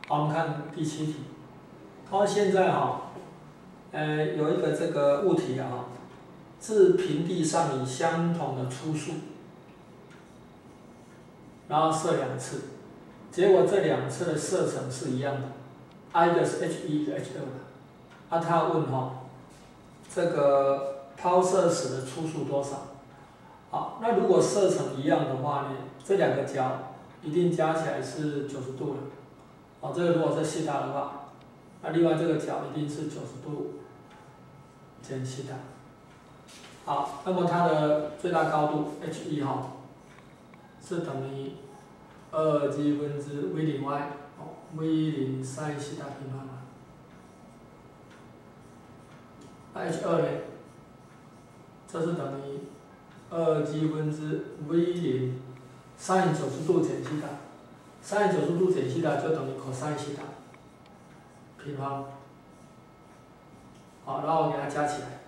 好，我们看第7题。他说现在有一个这个物体自平地上以相同的初速，然后射2次，结果这2次的射程是一样的，一个是 h1， 一个 h2 的。他问这个抛射时的初速多少？好，那如果射程一样的话呢，这2个角一定加起来是90度了。这个如果是西塔的话，那另外这个角一定是90度减西塔。好，那么它的最大高度 h1 是等于2g分之 v0y v0 sin 西塔平方。那 h2 呢？这是等于2g分之 v0 sin 90度减西塔。sin 90度减西塔就等于 cos 西塔平方。好，然后我给它加起来，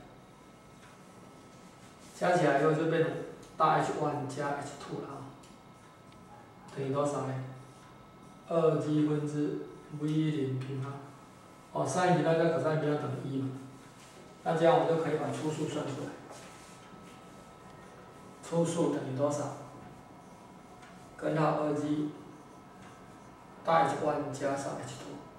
加起来以后就变成大 H1 加 H2 了等于多少呢？2g分之 v0 平方。sin 平方加 cos 平方等于1嘛。那这样我就可以把初速算出来。初速等于多少？根号2g大 H1 加上 H2。